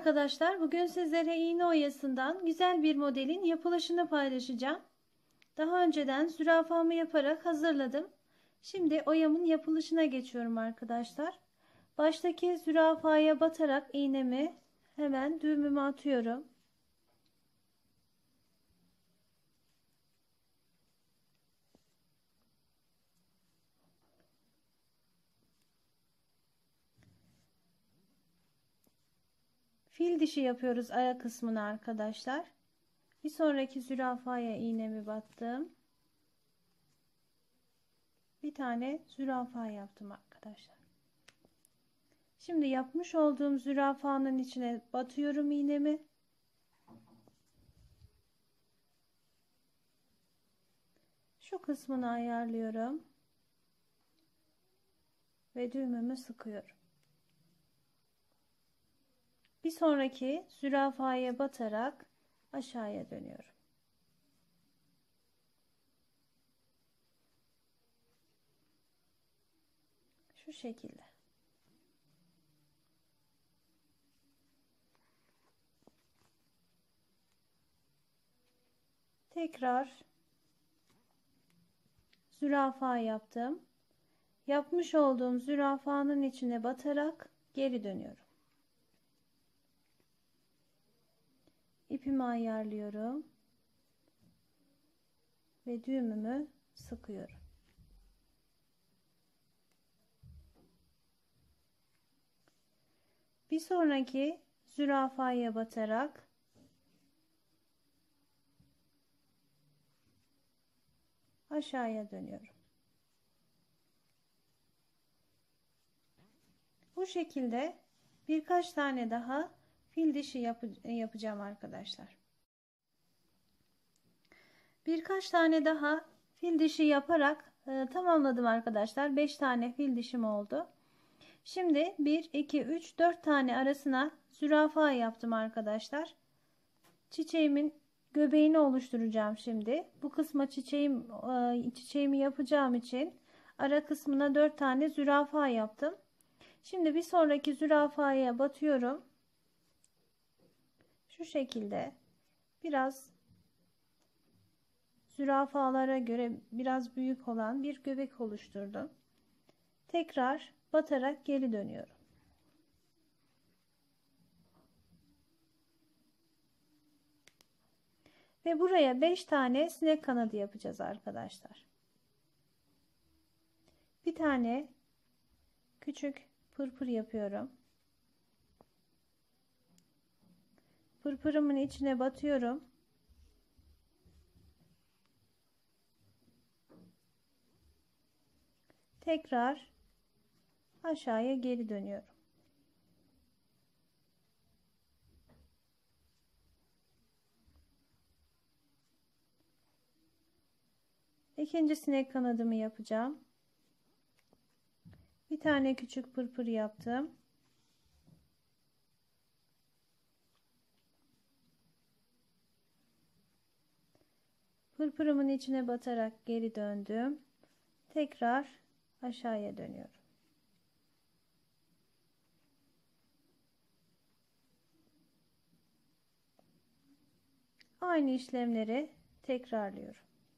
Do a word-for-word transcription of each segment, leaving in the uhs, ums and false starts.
arkadaşlar, bugün sizlere iğne oyasından güzel bir modelin yapılışını paylaşacağım. Daha önceden zürafamı yaparak hazırladım. Şimdi oyamın yapılışına geçiyorum arkadaşlar. Baştaki zürafaya batarak iğnemi hemen düğümüme atıyorum. Fil dişi yapıyoruz ayak kısmını arkadaşlar. Bir sonraki zürafaya iğnemi battım. Bir tane zürafa yaptım arkadaşlar. Şimdi yapmış olduğum zürafanın içine batıyorum iğnemi. Şu kısmını ayarlıyorum ve düğümümü sıkıyorum. Bir sonraki zürafaya batarak aşağıya dönüyorum. Şu şekilde. Tekrar zürafa yaptım. Yapmış olduğum zürafanın içine batarak geri dönüyorum. İpimi ayarlıyorum ve düğümümü sıkıyorum. Bir sonraki zürafaya batarak aşağıya dönüyorum. Bu şekilde birkaç tane daha fil dişi yap yapacağım arkadaşlar. Birkaç tane daha fil dişi yaparak e, tamamladım arkadaşlar. beş tane fil dişim oldu. Şimdi bir, iki, üç, dört tane arasına zürafa yaptım arkadaşlar. Çiçeğimin göbeğini oluşturacağım şimdi. Bu kısma çiçeğim e, çiçeğimi yapacağım için ara kısmına dört tane zürafa yaptım. Şimdi bir sonraki zürafaya batıyorum. Şu şekilde biraz zürafalara göre biraz büyük olan bir göbek oluşturdum. Tekrar batarak geri dönüyorum. Ve buraya beş tane sinek kanadı yapacağız arkadaşlar. Bir tane küçük pırpır yapıyorum. Pırpırımın içine batıyorum. Tekrar aşağıya geri dönüyorum. İkinci sinek kanadımı yapacağım. Bir tane küçük pırpır yaptım. Pırpırımın içine batarak geri döndüm. Tekrar aşağıya dönüyorum. Aynı işlemleri tekrarlıyorum.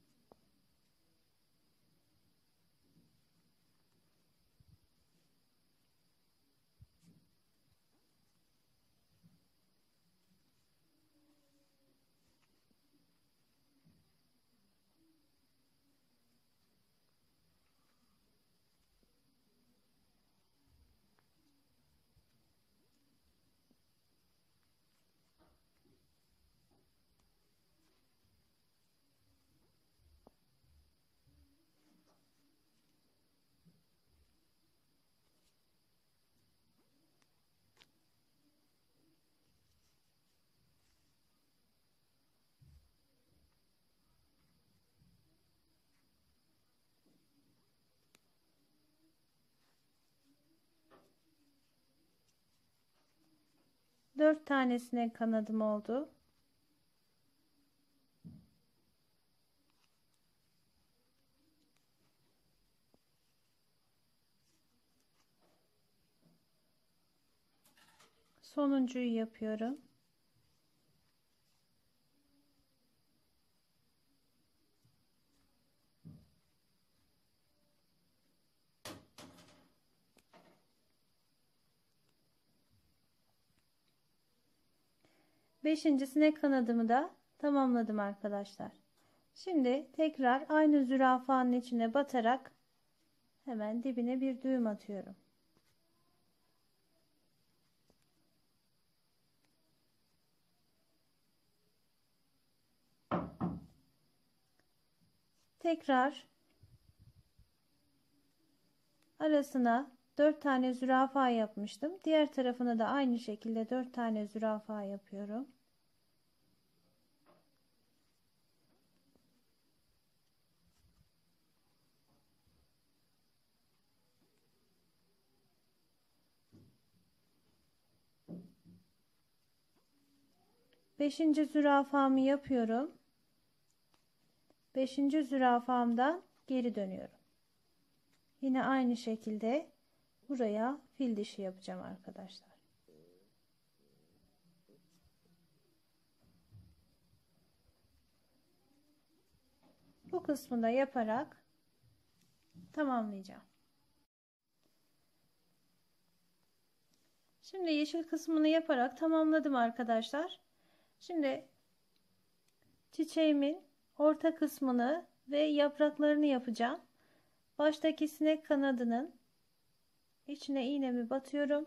dört tanesine kanadım oldu. Sonuncuyu yapıyorum. Beşinci sinek kanadımı da tamamladım arkadaşlar. Şimdi tekrar aynı zürafanın içine batarak hemen dibine bir düğüm atıyorum. Tekrar arasına dört tane zürafa yapmıştım. Diğer tarafına da aynı şekilde dört tane zürafa yapıyorum. Beşinci zürafamı yapıyorum. Beşinci zürafamdan geri dönüyorum. Yine aynı şekilde buraya fil dişi yapacağım arkadaşlar. Bu kısmını da yaparak tamamlayacağım. Şimdi yeşil kısmını yaparak tamamladım arkadaşlar. Şimdi çiçeğimin orta kısmını ve yapraklarını yapacağım. Baştaki sinek kanadının içine iğnemi batıyorum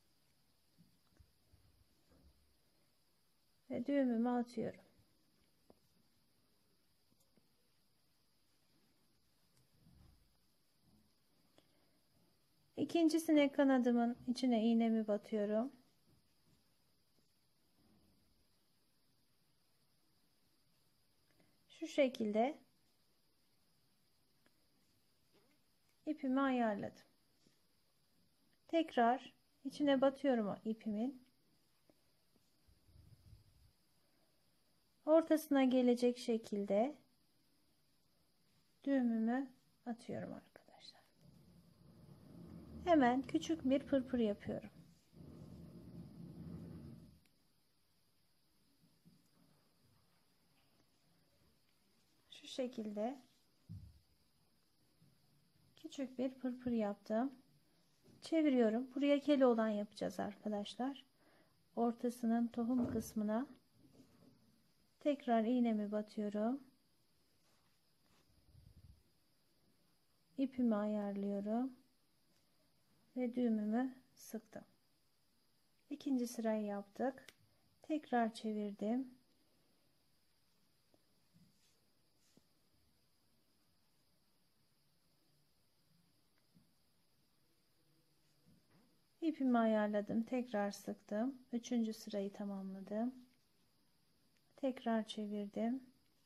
ve düğümümü atıyorum. İkinci sinek kanadımın içine iğnemi batıyorum. Şu şekilde ipimi ayarladım. Tekrar içine batıyorum o ipimin. Ortasına gelecek şekilde düğümümü atıyorum arkadaşlar. Hemen küçük bir pırpır yapıyorum. Şu şekilde küçük bir pırpır yaptım. Çeviriyorum. Buraya keloğlan yapacağız arkadaşlar. Ortasının tohum kısmına tekrar iğnemi batıyorum. İpimi ayarlıyorum ve düğümümü sıktım. İkinci sırayı yaptık. Tekrar çevirdim. İpimi ayarladım. Tekrar sıktım. Üçüncü sırayı tamamladım. Tekrar çevirdim.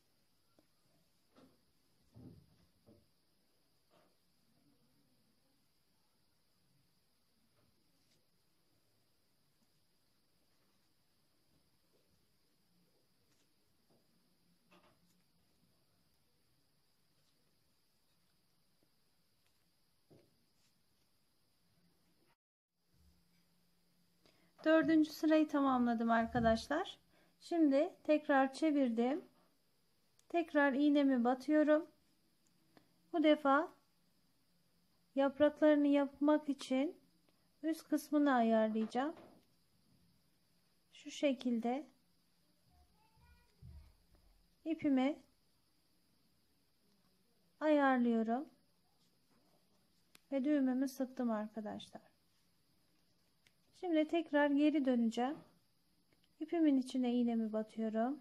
Dördüncü sırayı tamamladım arkadaşlar. Şimdi tekrar çevirdim. Tekrar iğnemi batıyorum. Bu defa yapraklarını yapmak için üst kısmını ayarlayacağım. Şu şekilde ipimi ayarlıyorum ve düğümümü sıktım arkadaşlar. Şimdi tekrar geri döneceğim. İpimin içine iğnemi batıyorum.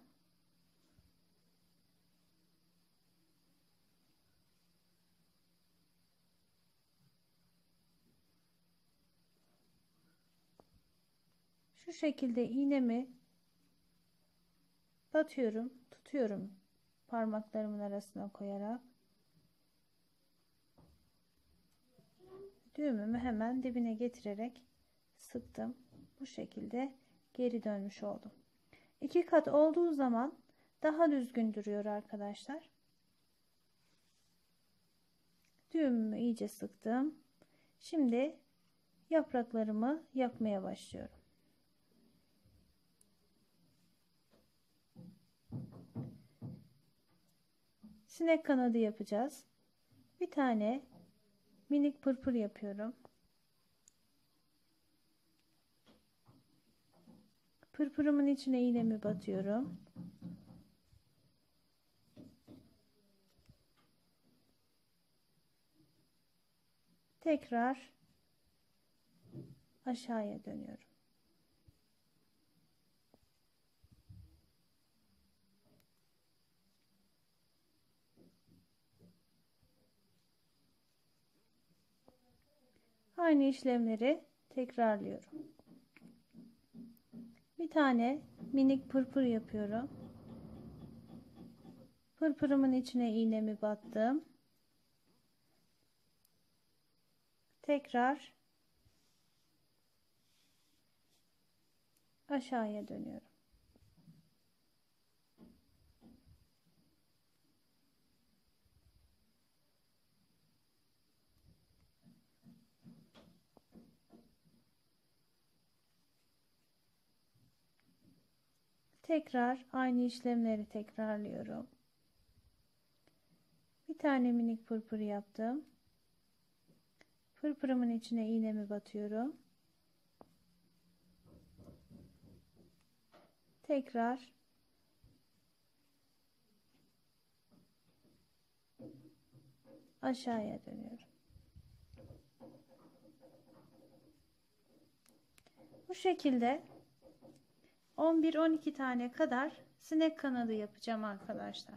Şu şekilde iğnemi batıyorum, tutuyorum parmaklarımın arasına koyarak. Düğümümü hemen dibine getirerek sıktım. Bu şekilde geri dönmüş oldum. İki kat olduğu zaman daha düzgün duruyor arkadaşlar. Düğümümü iyice sıktım. Şimdi yapraklarımı yapmaya başlıyorum. sinek kanadı yapacağız. Bir tane minik pırpır yapıyorum. Pırpırımın içine iğnemi batıyorum. Tekrar aşağıya dönüyorum. Aynı işlemleri tekrarlıyorum. Bir tane minik pırpır yapıyorum. Pırpırımın içine iğnemi battım. Tekrar aşağıya dönüyorum. Tekrar aynı işlemleri tekrarlıyorum. Bir tane minik pırpır yaptım. Pırpırımın içine iğnemi batıyorum. Tekrar aşağıya dönüyorum. Bu şekilde on bir on iki tane kadar sinek kanadı yapacağım arkadaşlar.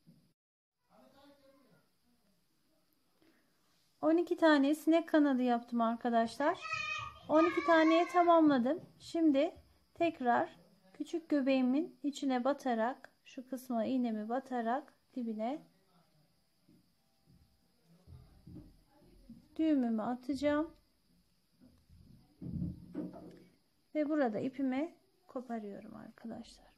on iki tane sinek kanadı yaptım arkadaşlar. on iki taneye tamamladım. Şimdi tekrar küçük göbeğimin içine batarak, şu kısma iğnemi batarak dibine düğümümü atacağım. Ve burada ipimi koparıyorum arkadaşlar.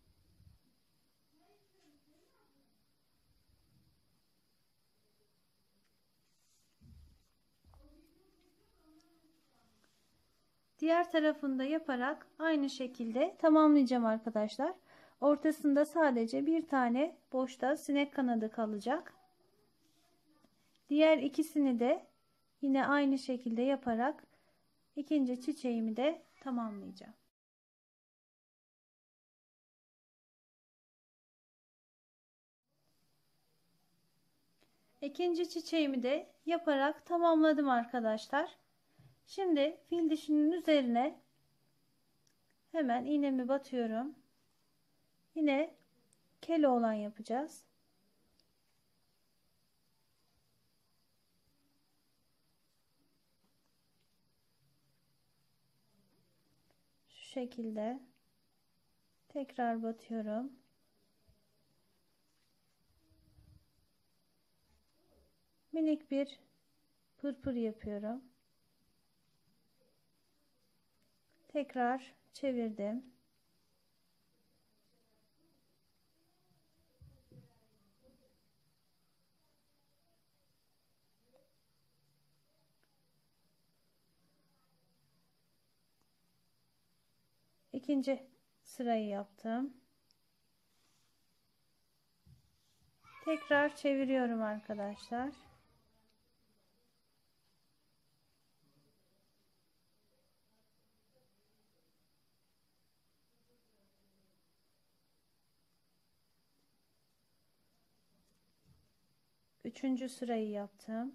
Diğer tarafında yaparak aynı şekilde tamamlayacağım arkadaşlar. Ortasında sadece bir tane boşta sinek kanadı kalacak. Diğer ikisini de yine aynı şekilde yaparak ikinci çiçeğimi de tamamlayacağım. İkinci çiçeğimi de yaparak tamamladım arkadaşlar. Şimdi fil dişinin üzerine hemen iğnemi batıyorum. Yine kele olan yapacağız. Şu şekilde tekrar batıyorum. Minik bir pırpır yapıyorum. Tekrar çevirdim. İkinci sırayı yaptım. Tekrar çeviriyorum arkadaşlar. Üçüncü sırayı yaptım.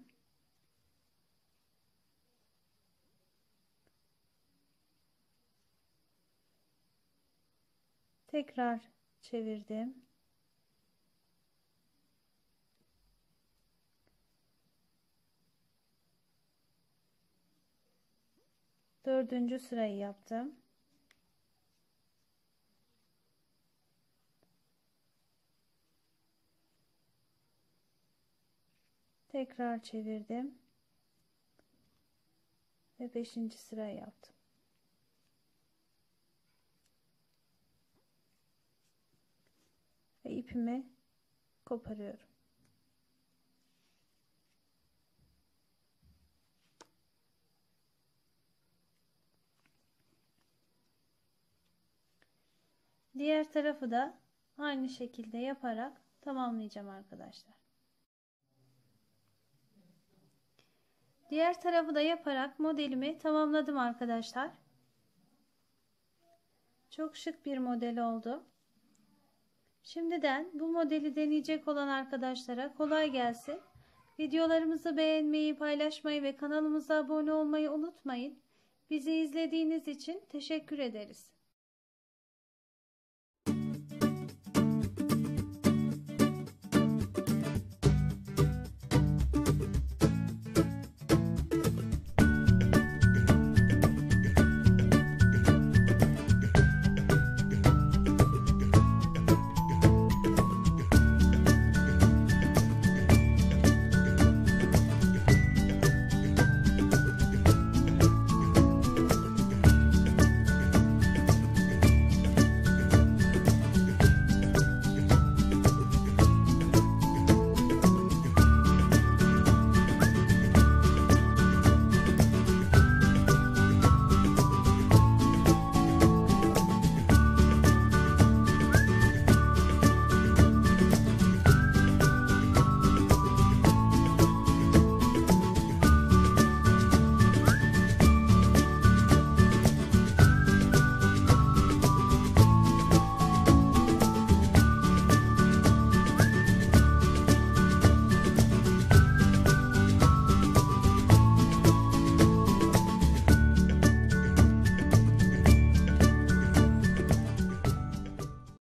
Tekrar çevirdim. Dördüncü sırayı yaptım. Tekrar çevirdim. Ve beşinci sırayı yaptım. Ve ipimi koparıyorum. Diğer tarafı da aynı şekilde yaparak tamamlayacağım arkadaşlar. Diğer tarafı da yaparak modelimi tamamladım arkadaşlar. Çok şık bir model oldu. Şimdiden bu modeli deneyecek olan arkadaşlara kolay gelsin. Videolarımızı beğenmeyi, paylaşmayı ve kanalımıza abone olmayı unutmayın. Bizi izlediğiniz için teşekkür ederiz.